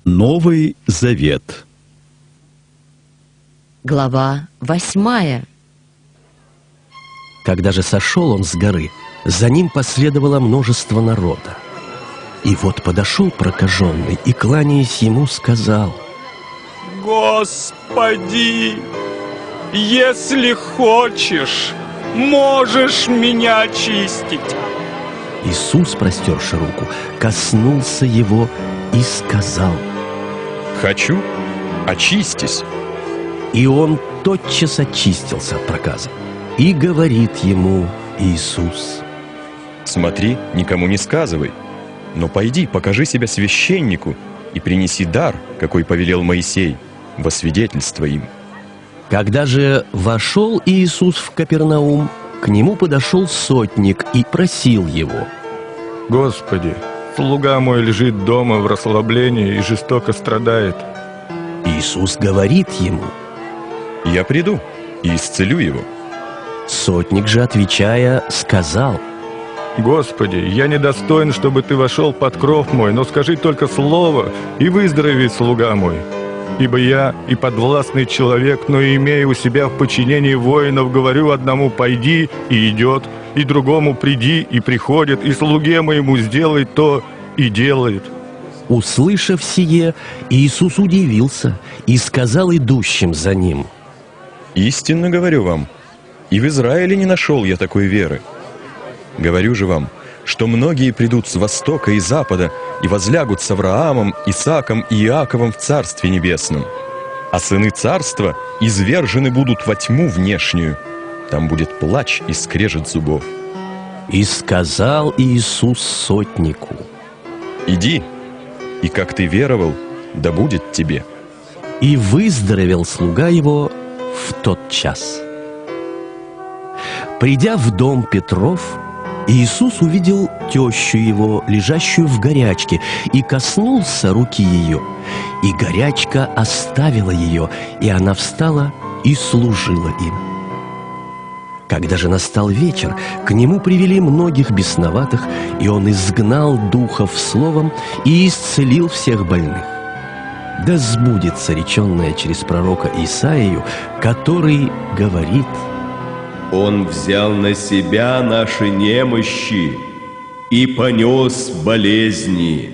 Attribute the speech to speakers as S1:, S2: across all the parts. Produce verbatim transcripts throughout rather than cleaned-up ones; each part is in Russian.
S1: Новый Завет.
S2: Глава восьмая.
S3: Когда же сошел он с горы, за ним последовало множество народа. И вот подошел прокаженный и, кланяясь ему, сказал:
S4: «Господи, если хочешь, можешь меня очистить».
S3: Иисус, простерши руку, коснулся его и сказал:
S5: «Хочу, очистись».
S3: И он тотчас очистился от проказа. И говорит ему Иисус:
S5: «Смотри, никому не сказывай, но пойди, покажи себя священнику и принеси дар, какой повелел Моисей, во свидетельство им».
S3: Когда же вошел Иисус в Капернаум, к нему подошел сотник и просил его:
S4: «Господи, слуга мой лежит дома в расслаблении и жестоко страдает».
S3: Иисус говорит ему:
S5: «Я приду и исцелю его».
S3: Сотник же, отвечая, сказал:
S4: «Господи, я недостоин, чтобы Ты вошел под кров мой, но скажи только слово, и выздоровеет слуга мой. Ибо я и подвластный человек, но имея у себя в подчинении воинов, говорю одному: пойди, и идет, и другому: приди, и приходит, и слуге моему: сделай то, и делает».
S3: Услышав сие, Иисус удивился и сказал идущим за ним:
S5: «Истинно говорю вам, и в Израиле не нашел я такой веры. Говорю же вам, что многие придут с востока и запада и возлягут с Авраамом, Исааком и Иаковом в Царстве Небесном. А сыны Царства извержены будут во тьму внешнюю. Там будет плач и скрежет зубов».
S3: И сказал Иисус сотнику:
S5: «Иди, и как ты веровал, да будет тебе».
S3: И выздоровел слуга его в тот час. Придя в дом Петров, Иисус увидел тещу его, лежащую в горячке, и коснулся руки ее. И горячка оставила ее, и она встала и служила им. Когда же настал вечер, к нему привели многих бесноватых, и он изгнал духов словом и исцелил всех больных. Да сбудется реченное через пророка Исаию, который говорит:
S6: «Он взял на себя наши немощи и понес болезни».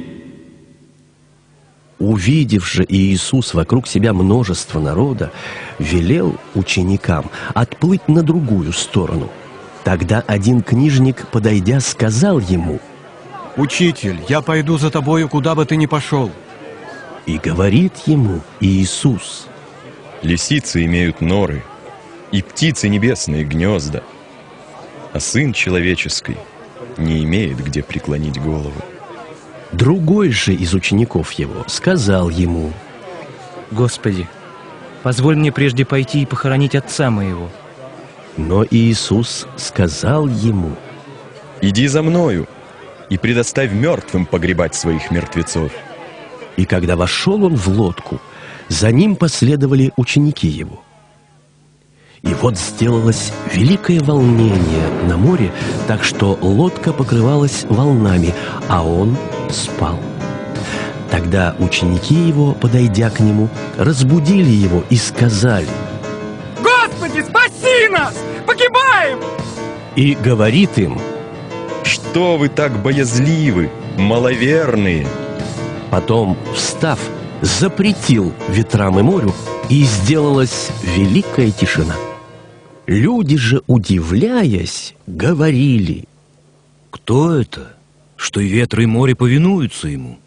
S3: Увидев же Иисус вокруг себя множество народа, велел ученикам отплыть на другую сторону. Тогда один книжник, подойдя, сказал ему:
S7: «Учитель, я пойду за тобою, куда бы ты ни пошел».
S3: И говорит ему Иисус:
S5: «Лисицы имеют норы, и птицы небесные гнезда, а Сын Человеческий не имеет где преклонить голову».
S3: Другой же из учеников его сказал ему:
S8: «Господи, позволь мне прежде пойти и похоронить отца моего».
S3: Но Иисус сказал ему:
S5: «Иди за мною и предоставь мертвым погребать своих мертвецов».
S3: И когда вошел он в лодку, за ним последовали ученики его. И вот сделалось великое волнение на море, так что лодка покрывалась волнами, а он спал. Тогда ученики его, подойдя к нему, разбудили его и сказали:
S9: «Господи, спаси нас! Погибаем!»
S3: И говорит им:
S5: «Что вы так боязливы, маловерные?»
S3: Потом, встав, запретил ветрам и морю, и сделалась великая тишина. Люди же, удивляясь, говорили:
S8: «Кто это, что и ветры и море повинуются ему?»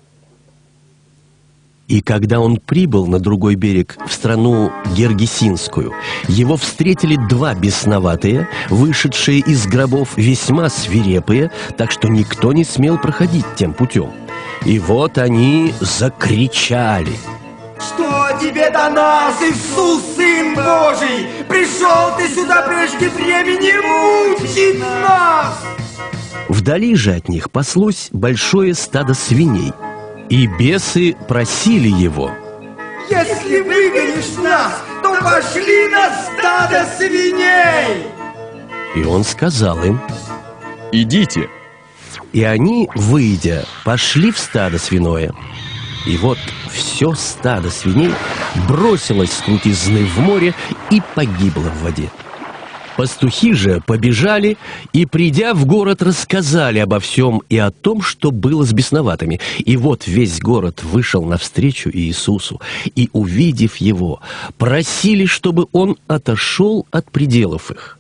S3: И когда он прибыл на другой берег, в страну Гергесинскую, его встретили два бесноватые, вышедшие из гробов весьма свирепые, так что никто не смел проходить тем путем. И вот они закричали:
S9: «Что тебе до нас, Иисус, Сын Божий? Пришел ты сюда прежде времени мучить нас!»
S3: Вдали же от них паслось большое стадо свиней, и бесы просили его:
S9: «Если выгонишь нас, то пошли на стадо свиней!»
S3: И он сказал им:
S5: «Идите».
S3: И они, выйдя, пошли в стадо свиное. И вот все стадо свиней бросилось с крутизны в море и погибло в воде. Пастухи же побежали и, придя в город, рассказали обо всем и о том, что было с бесноватыми. И вот весь город вышел навстречу Иисусу, и, увидев его, просили, чтобы он отошел от пределов их.